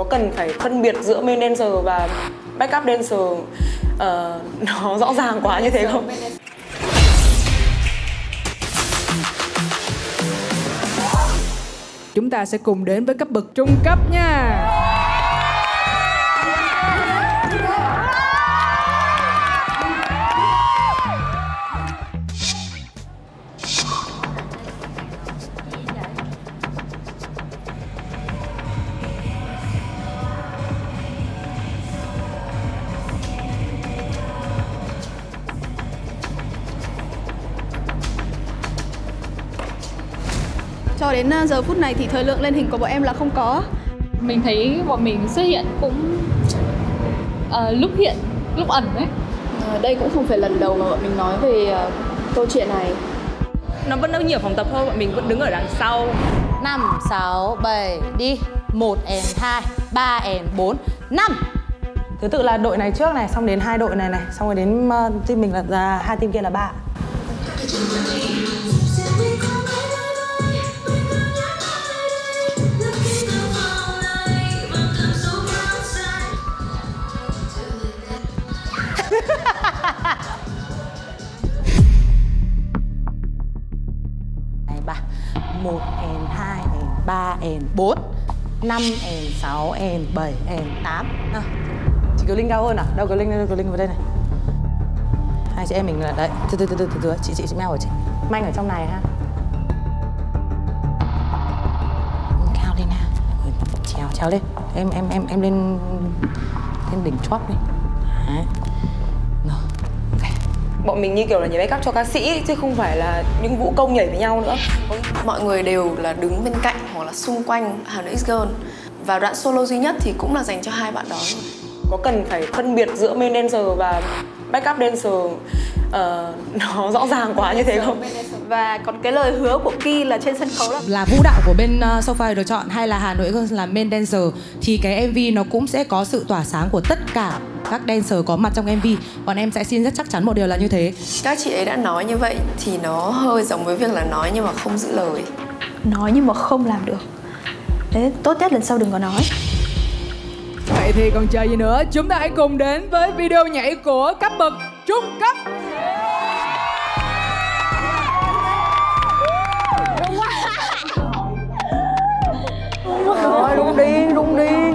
Có cần phải phân biệt giữa main dancer và backup dancer nó rõ ràng quá như thế không? Chúng ta sẽ cùng đến với cấp bậc trung cấp nha. Cho đến giờ phút này thì thời lượng lên hình của bọn em là không có. Mình thấy bọn mình xuất hiện cũng lúc hiện, lúc ẩn đấy. Đây cũng không phải lần đầu mà bọn mình nói về câu chuyện này. Nó vẫn ở nhiều phòng tập thôi, bọn mình vẫn đứng ở đằng sau. 5, 6, 7, đi 1 and 2, 3 and 4, 5. Thứ tự là đội này trước này, xong đến hai đội này này, xong rồi đến team mình là hai team kia là 3. Ba, 1 and 2 and 3 and 4, 5 and 6 and 7 and 8. Nào, Chị Kiều Linh cao hơn à? Đâu Kiều Linh vào đây này. Hai chị em mình là đấy. Từ chị Mel ở chị. Manh ở trong này ha. cao lên nào. Trèo lên. Em lên đỉnh chóp đi. Đấy. Rồi. Okay. Bọn mình như kiểu là nhảy backup cho ca sĩ chứ không phải là những vũ công nhảy với nhau nữa. Mọi người đều là đứng bên cạnh hoặc là xung quanh Hà Nội X Girl. Và đoạn solo duy nhất thì cũng là dành cho hai bạn đó. Có cần phải phân biệt giữa main dancer và backup dancer nó rõ ràng quá như thế không? Và còn cái lời hứa của Ki là trên sân khấu là vũ đạo của bên Sophia được chọn hay là Hà Nội Girls là main dancer thì cái MV nó cũng sẽ có sự tỏa sáng của tất cả các dancer có mặt trong MV. Còn em sẽ xin rất chắc chắn một điều là như thế. Các chị ấy đã nói như vậy thì nó hơi giống với việc là nói nhưng mà không giữ lời. nói nhưng mà không làm được. Thế tốt nhất lần sau đừng có nói. Vậy thì còn chờ gì nữa, chúng ta hãy cùng đến với video nhảy của cấp bậc trung cấp. Rồi, rung đi.